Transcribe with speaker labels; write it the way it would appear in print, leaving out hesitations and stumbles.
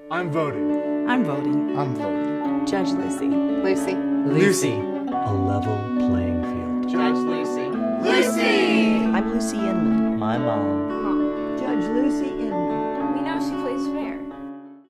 Speaker 1: I'm voting.
Speaker 2: I'm voting.
Speaker 3: I'm voting.
Speaker 4: Judge Lucy.
Speaker 5: Lucy.
Speaker 3: Lucy.
Speaker 6: A level playing field.
Speaker 5: Judge Lucy.
Speaker 2: Lucy! I'm Lucy Inman.
Speaker 6: My mom.
Speaker 7: Judge Lucy Inman.
Speaker 4: We know she